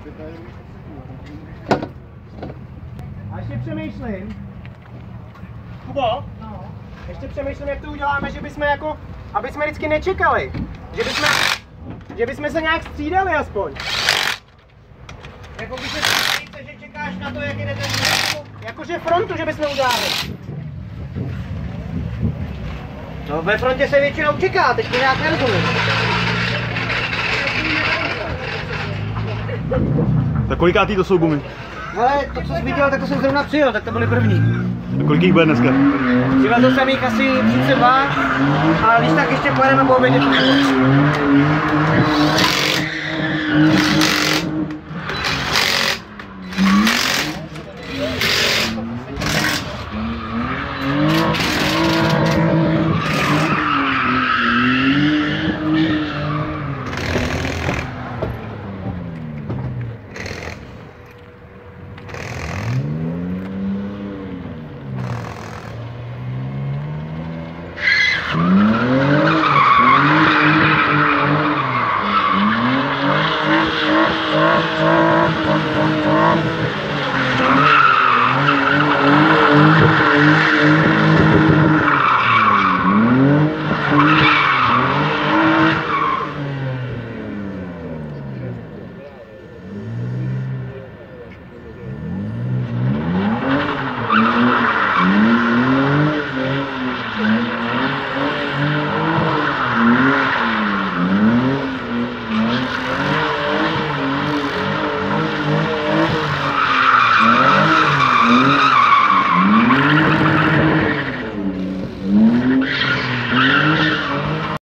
A ještě přemýšlím. Kubo? No. Ještě přemýšlím, jak to uděláme, že bychom jako, aby jsme vždycky nečekali. Že bychom se nějak střídali aspoň. Jako když se střídíte, že čekáš na to, jak jde ten jakože frontu, že bychom udělali. No ve frontě se většinou čeká, teď to nějak nerozumím. Tak kolikátý to jsou gumy? Ale to, co jsi viděl, tak to jsem zrovna přijel, tak to byly první. A kolik jich bude dneska? Přivezl jsem jich asi 32 a když tak ještě pojedeme po obědě.